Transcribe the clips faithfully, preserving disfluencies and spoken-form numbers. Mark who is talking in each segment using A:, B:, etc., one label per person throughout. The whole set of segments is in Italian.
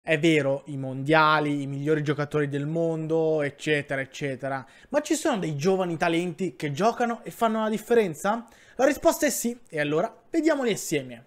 A: È vero, i mondiali, i migliori giocatori del mondo, eccetera, eccetera, ma ci sono dei giovani talenti che giocano e fanno la differenza? La risposta è sì, e allora vediamoli assieme.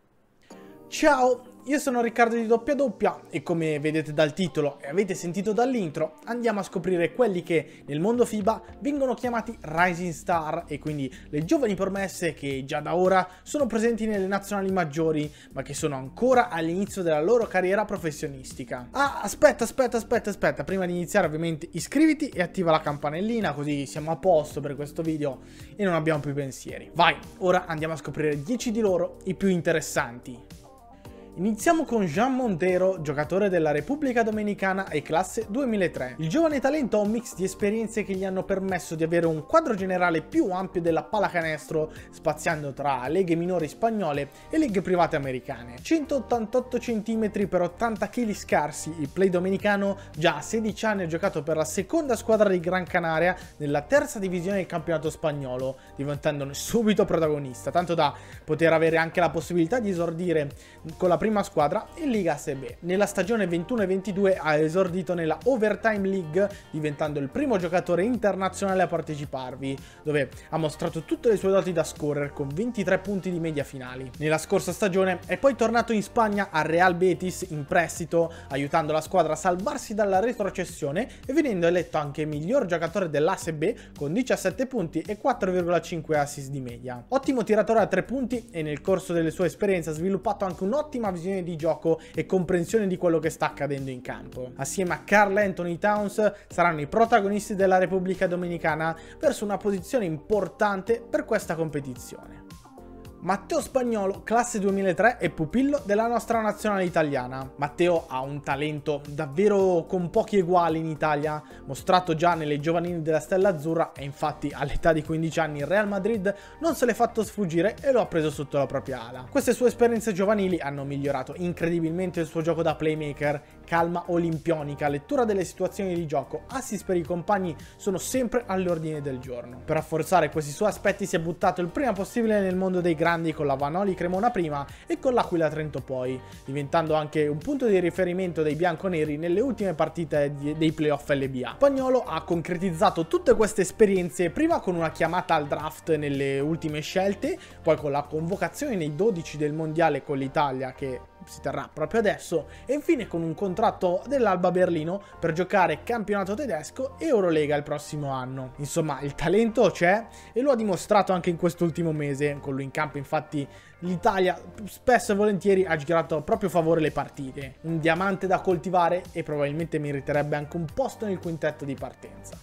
A: Ciao, io sono Riccardo di Doppia Doppia e come vedete dal titolo e avete sentito dall'intro, andiamo a scoprire quelli che nel mondo FIBA vengono chiamati Rising Star e quindi le giovani promesse che già da ora sono presenti nelle nazionali maggiori ma che sono ancora all'inizio della loro carriera professionistica. Ah, aspetta, aspetta, aspetta, aspetta, prima di iniziare ovviamente iscriviti e attiva la campanellina così siamo a posto per questo video e non abbiamo più pensieri. Vai, ora andiamo a scoprire dieci di loro, i più interessanti. Iniziamo con Jean Montero, giocatore della Repubblica Dominicana e classe duemilatré. Il giovane talento ha un mix di esperienze che gli hanno permesso di avere un quadro generale più ampio della pallacanestro, spaziando tra leghe minori spagnole e leghe private americane. centottantotto centimetri per ottanta chili scarsi, il play dominicano già a sedici anni ha giocato per la seconda squadra di Gran Canaria nella terza divisione del campionato spagnolo, diventandone subito protagonista, tanto da poter avere anche la possibilità di esordire con la prima squadra in Liga A S B. Nella stagione ventuno ventidue ha esordito nella Overtime League, diventando il primo giocatore internazionale a parteciparvi, dove ha mostrato tutte le sue doti da scorer con ventitré punti di media finali. Nella scorsa stagione è poi tornato in Spagna al Real Betis in prestito, aiutando la squadra a salvarsi dalla retrocessione e venendo eletto anche miglior giocatore dell'A S B con diciassette punti e quattro virgola cinque assist di media. Ottimo tiratore a tre punti e nel corso delle sue esperienze ha sviluppato anche un'ottima visione di gioco e comprensione di quello che sta accadendo in campo. Assieme a Karl Anthony Towns saranno i protagonisti della Repubblica Dominicana verso una posizione importante per questa competizione. Matteo Spagnolo, classe duemilatré e pupillo della nostra nazionale italiana. Matteo ha un talento davvero con pochi eguali in Italia, mostrato già nelle giovanili della Stella Azzurra e infatti all'età di quindici anni il Real Madrid non se l'è fatto sfuggire e lo ha preso sotto la propria ala. Queste sue esperienze giovanili hanno migliorato incredibilmente il suo gioco da playmaker, calma olimpionica, lettura delle situazioni di gioco, assist per i compagni sono sempre all'ordine del giorno. Per rafforzare questi suoi aspetti si è buttato il prima possibile nel mondo dei grandi con la Vanoli Cremona prima e con l'Aquila Trento poi, diventando anche un punto di riferimento dei bianconeri nelle ultime partite dei playoff L B A. Spagnolo ha concretizzato tutte queste esperienze prima con una chiamata al draft nelle ultime scelte, poi con la convocazione nei dodici del mondiale con l'Italia che si terrà proprio adesso e infine con un contratto dell'Alba Berlino per giocare campionato tedesco e Eurolega il prossimo anno. Insomma, il talento c'è e lo ha dimostrato anche in quest'ultimo mese. Con lui in campo infatti l'Italia spesso e volentieri ha girato a proprio favore le partite. Un diamante da coltivare e probabilmente meriterebbe anche un posto nel quintetto di partenza.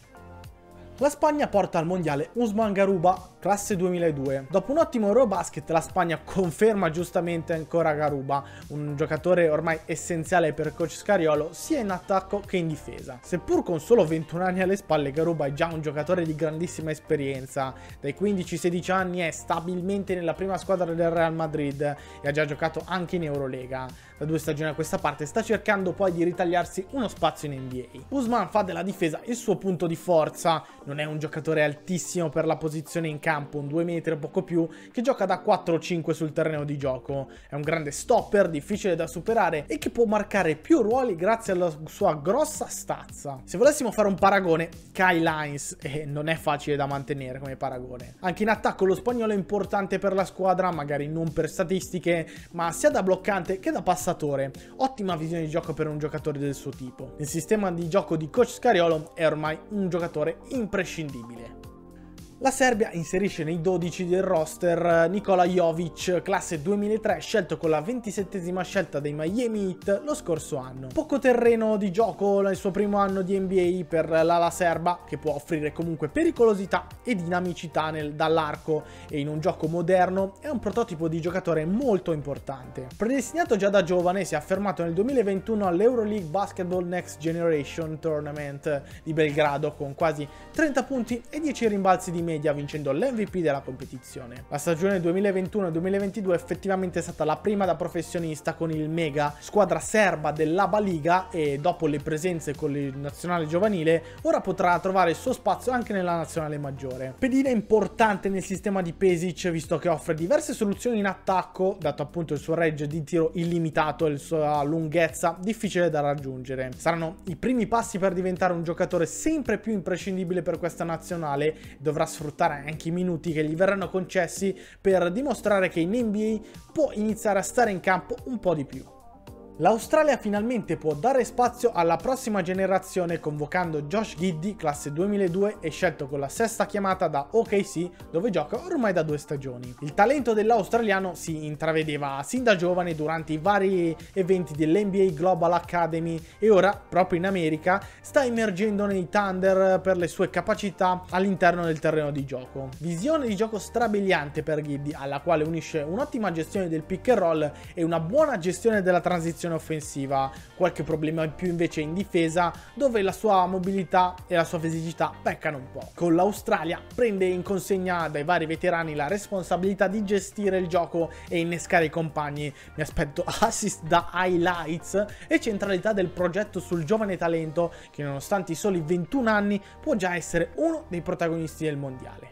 A: La Spagna porta al mondiale Usman Garuba, classe duemiladue. Dopo un ottimo Eurobasket la Spagna conferma giustamente ancora Garuba, un giocatore ormai essenziale per coach Scariolo sia in attacco che in difesa. Seppur con solo ventuno anni alle spalle, Garuba è già un giocatore di grandissima esperienza. Dai quindici sedici anni è stabilmente nella prima squadra del Real Madrid e ha già giocato anche in Eurolega. Da due stagioni a questa parte sta cercando poi di ritagliarsi uno spazio in N B A. Usman fa della difesa il suo punto di forza, non è un giocatore altissimo per la posizione in campo, un due metri o poco più, che gioca da quattro o cinque sul terreno di gioco. È un grande stopper, difficile da superare e che può marcare più ruoli grazie alla sua grossa stazza. Se volessimo fare un paragone, Kyle Hines, eh, non è facile da mantenere come paragone. Anche in attacco lo spagnolo è importante per la squadra, magari non per statistiche, ma sia da bloccante che da passatore. Ottima visione di gioco per un giocatore del suo tipo. Nel sistema di gioco di coach Scariolo è ormai un giocatore imprescindibile. La Serbia inserisce nei dodici del roster Nikola Jovic, classe duemilatré, scelto con la ventisettesima scelta dei Miami Heat lo scorso anno. Poco terreno di gioco nel suo primo anno di N B A per l'ala serba, che può offrire comunque pericolosità e dinamicità nel, dall'arco e in un gioco moderno è un prototipo di giocatore molto importante. Predestinato già da giovane, si è affermato nel duemilaventuno all'Euroleague Basketball Next Generation Tournament di Belgrado con quasi trenta punti e dieci rimbalzi di media media, vincendo l'M V P della competizione. La stagione duemilaventuno duemilaventidue è effettivamente stata la prima da professionista con il Mega, squadra serba dell'A B A Liga, e dopo le presenze con il nazionale giovanile ora potrà trovare il suo spazio anche nella nazionale maggiore. Pedina importante nel sistema di Pešić, visto che offre diverse soluzioni in attacco, dato appunto il suo range di tiro illimitato e la sua lunghezza difficile da raggiungere. Saranno i primi passi per diventare un giocatore sempre più imprescindibile per questa nazionale. Dovrà sfruttare anche i minuti che gli verranno concessi per dimostrare che in N B A può iniziare a stare in campo un po' di più. L'Australia finalmente può dare spazio alla prossima generazione convocando Josh Giddey, classe duemiladue, e scelto con la sesta chiamata da O K C, dove gioca ormai da due stagioni. Il talento dell'australiano si intravedeva sin da giovane durante i vari eventi dell'N B A Global Academy e ora, proprio in America, sta emergendo nei Thunder per le sue capacità all'interno del terreno di gioco. Visione di gioco strabiliante per Giddey, alla quale unisce un'ottima gestione del pick and roll e una buona gestione della transizione offensiva, qualche problema in più invece in difesa, dove la sua mobilità e la sua fisicità peccano un po'. Con l'Australia prende in consegna dai vari veterani la responsabilità di gestire il gioco e innescare i compagni. Mi aspetto assist da highlights e centralità del progetto sul giovane talento che, nonostante i soli ventuno anni, può già essere uno dei protagonisti del mondiale.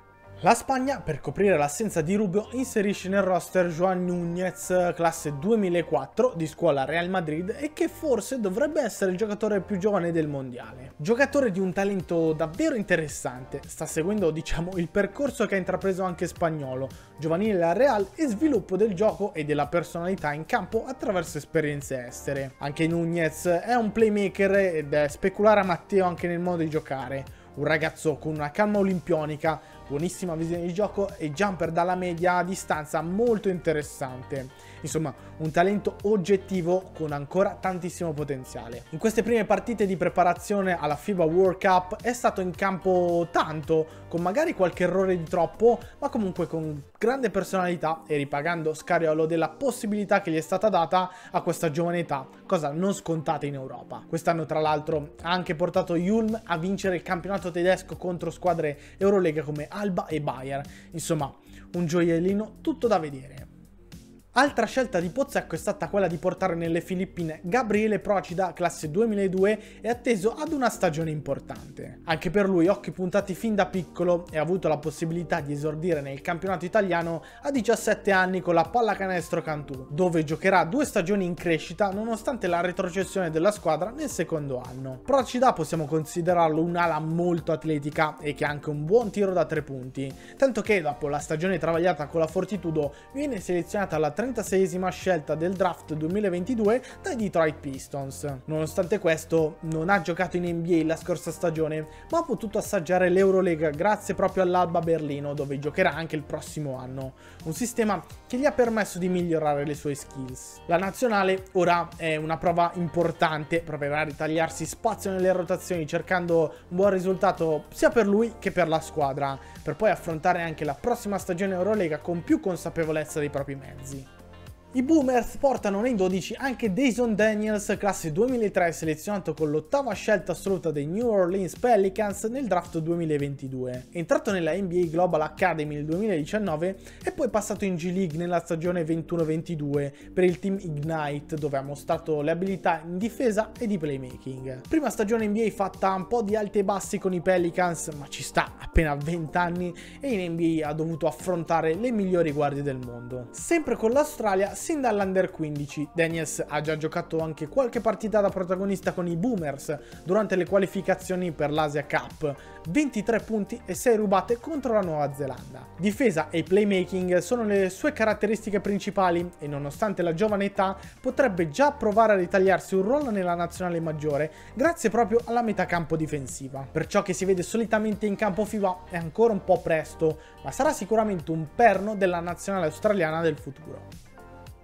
A: La Spagna, per coprire l'assenza di Rubio, inserisce nel roster Joan Núñez, classe duemilaquattro, di scuola Real Madrid, e che forse dovrebbe essere il giocatore più giovane del mondiale. Giocatore di un talento davvero interessante, sta seguendo, diciamo, il percorso che ha intrapreso anche Spagnolo, giovanile al Real e sviluppo del gioco e della personalità in campo attraverso esperienze estere. Anche Núñez è un playmaker ed è speculare a Matteo anche nel modo di giocare. Un ragazzo con una calma olimpionica, buonissima visione di gioco e jumper dalla media distanza molto interessante. Insomma, un talento oggettivo con ancora tantissimo potenziale. In queste prime partite di preparazione alla FIBA World Cup è stato in campo tanto, con magari qualche errore di troppo, ma comunque con grande personalità e ripagando Scariolo della possibilità che gli è stata data a questa giovane età, cosa non scontata in Europa. Quest'anno tra l'altro ha anche portato Ulm a vincere il campionato tedesco contro squadre Eurolega come Alba e Bayern. Insomma, un gioiellino tutto da vedere. Altra scelta di Pozzecco è stata quella di portare nelle Filippine Gabriele Procida, classe duemiladue, e atteso ad una stagione importante. Anche per lui occhi puntati fin da piccolo e ha avuto la possibilità di esordire nel campionato italiano a diciassette anni con la Pallacanestro Cantù, dove giocherà due stagioni in crescita nonostante la retrocessione della squadra nel secondo anno. Procida possiamo considerarlo un'ala molto atletica e che ha anche un buon tiro da tre punti, tanto che dopo la stagione travagliata con la Fortitudo viene selezionata alla trentaseiesima scelta del draft duemilaventidue dai Detroit Pistons. Nonostante questo non ha giocato in N B A la scorsa stagione, ma ha potuto assaggiare l'Eurolega grazie proprio all'Alba Berlino, dove giocherà anche il prossimo anno, un sistema che gli ha permesso di migliorare le sue skills. La nazionale ora è una prova importante, proverà a ritagliarsi spazio nelle rotazioni cercando un buon risultato sia per lui che per la squadra, per poi affrontare anche la prossima stagione Eurolega con più consapevolezza dei propri mezzi. I Boomers portano nei dodici anche Dyson Daniels, classe duemilatré, selezionato con l'ottava scelta assoluta dei New Orleans Pelicans nel draft duemilaventidue. È entrato nella N B A Global Academy nel duemiladiciannove e poi passato in G League nella stagione ventuno ventidue per il team Ignite, dove ha mostrato le abilità in difesa e di playmaking. Prima stagione N B A fatta un po' di alti e bassi con i Pelicans, ma ci sta, appena venti anni, e in N B A ha dovuto affrontare le migliori guardie del mondo. Sempre con l'Australia, sin dall'Under quindici, Daniels ha già giocato anche qualche partita da protagonista con i Boomers durante le qualificazioni per l'Asia Cup, ventitré punti e sei rubate contro la Nuova Zelanda. Difesa e playmaking sono le sue caratteristiche principali e nonostante la giovane età potrebbe già provare a ritagliarsi un ruolo nella nazionale maggiore grazie proprio alla metacampo difensiva. Per ciò che si vede solitamente in campo FIBA è ancora un po' presto, ma sarà sicuramente un perno della nazionale australiana del futuro.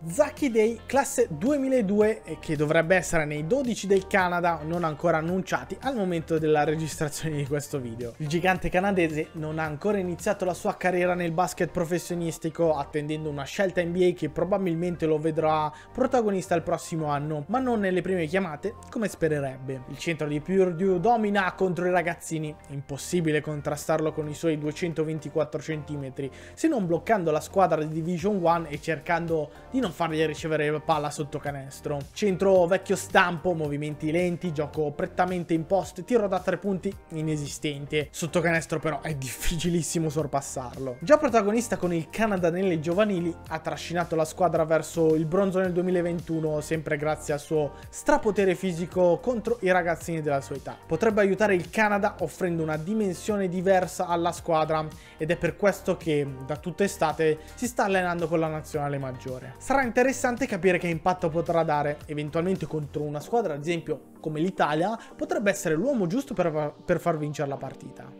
A: Zaki Day, classe duemiladue, che dovrebbe essere nei dodici del Canada, non ancora annunciati al momento della registrazione di questo video. Il gigante canadese non ha ancora iniziato la sua carriera nel basket professionistico, attendendo una scelta N B A che probabilmente lo vedrà protagonista il prossimo anno, ma non nelle prime chiamate come spererebbe. Il centro di Purdue domina contro i ragazzini, impossibile contrastarlo con i suoi duecentoventiquattro centimetri, se non bloccando la squadra di Division uno e cercando di non fargli ricevere la palla sotto canestro. Centro vecchio stampo, movimenti lenti, gioco prettamente imposto, tiro da tre punti inesistente. Sotto canestro però è difficilissimo sorpassarlo. Già protagonista con il Canada nelle giovanili, ha trascinato la squadra verso il bronzo nel duemilaventuno, sempre grazie al suo strapotere fisico contro i ragazzini della sua età. Potrebbe aiutare il Canada offrendo una dimensione diversa alla squadra, ed è per questo che da tutta estate si sta allenando con la nazionale maggiore. Sarà interessante capire che impatto potrà dare, eventualmente contro una squadra ad esempio come l'Italia, potrebbe essere l'uomo giusto per, per far vincere la partita.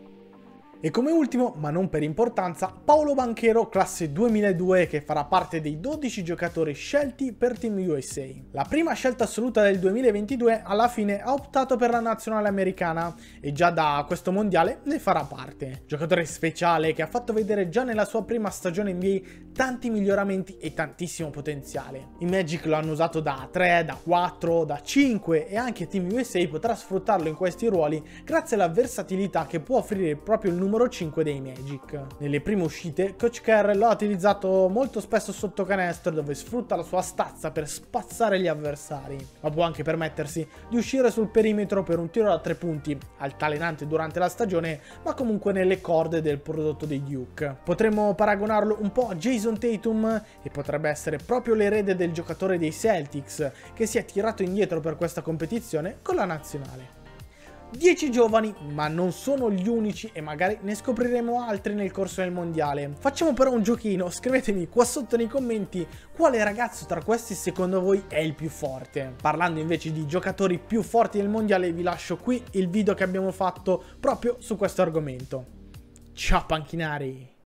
A: E come ultimo, ma non per importanza, Paolo Banchero, classe duemiladue, che farà parte dei dodici giocatori scelti per Team U S A. La prima scelta assoluta del duemilaventidue alla fine ha optato per la nazionale americana e già da questo mondiale ne farà parte. Giocatore speciale che ha fatto vedere già nella sua prima stagione N B A tanti miglioramenti e tantissimo potenziale. I Magic lo hanno usato da tre, da quattro, da cinque e anche Team U S A potrà sfruttarlo in questi ruoli grazie alla versatilità che può offrire proprio il numero cinque dei Magic. Nelle prime uscite, Coach Kerr lo ha utilizzato molto spesso sotto canestro, dove sfrutta la sua stazza per spazzare gli avversari, ma può anche permettersi di uscire sul perimetro per un tiro da tre punti, altalenante durante la stagione, ma comunque nelle corde del prodotto dei Duke. Potremmo paragonarlo un po' a Jason Tatum, e potrebbe essere proprio l'erede del giocatore dei Celtics, che si è tirato indietro per questa competizione con la nazionale. dieci giovani, ma non sono gli unici e magari ne scopriremo altri nel corso del mondiale. Facciamo però un giochino, scrivetemi qua sotto nei commenti quale ragazzo tra questi secondo voi è il più forte. Parlando invece di giocatori più forti del mondiale, vi lascio qui il video che abbiamo fatto proprio su questo argomento. Ciao panchinari!